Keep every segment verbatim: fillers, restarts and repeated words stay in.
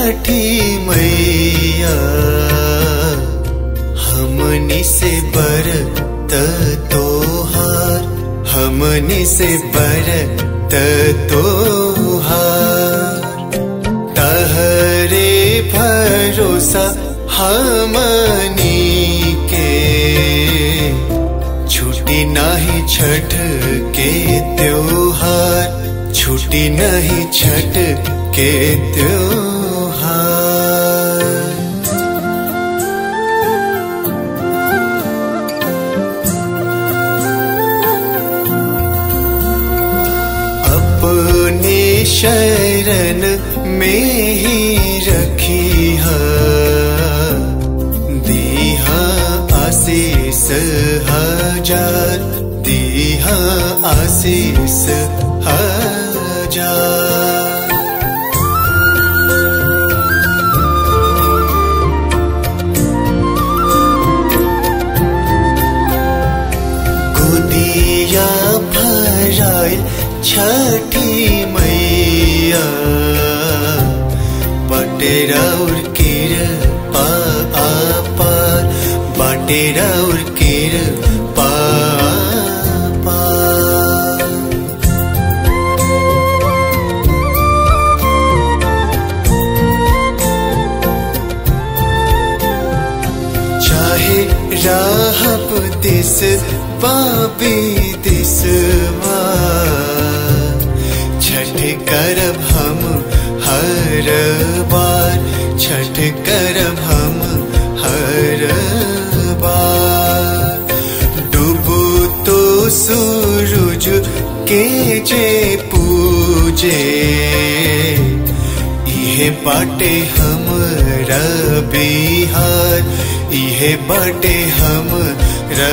छठी मैया हमनी से बरत तोहार, हमनी से बरत तोहार। तहरे भरोसा हमनी के, छुट्टी नहीं छठ के त्योहार, छुट्टी नहीं छठ के त्योहार। अपने शरण में ही रखी है, दीहा आशीष हजार, दीहा आशीष हजार। गोदिया भराइल छठी मैया, बटेरा और कृपा अपार, बटेरा और कृपा अपार। चाहे राहब दिस बाबी दिसवा, छठ करब हम हर बार, छठ करब हम हर बार। डूबू तो सूरज के जे पूजे, इहे बाटे हमरा बिहार, इहे बाटे हमरा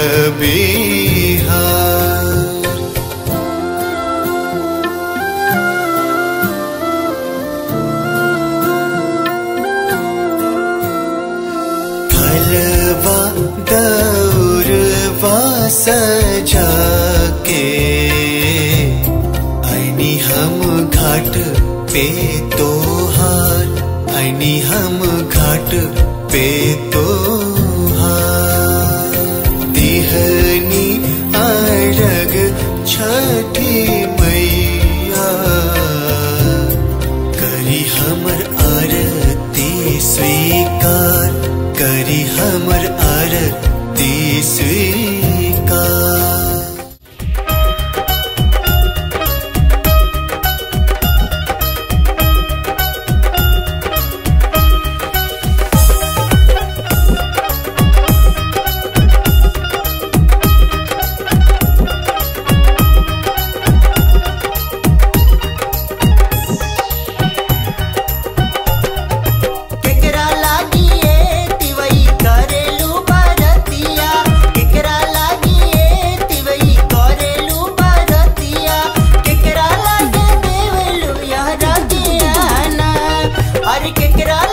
बिहार। फलवा दौरवा सजा के, आईनी हम घाट पे तोहार, आईनी हम घाट पे तोहार। दिहनी अर्घ छठी मैया, करी हमर आरती स्वीकार, करी हमर आरती स्वीकार। केकरा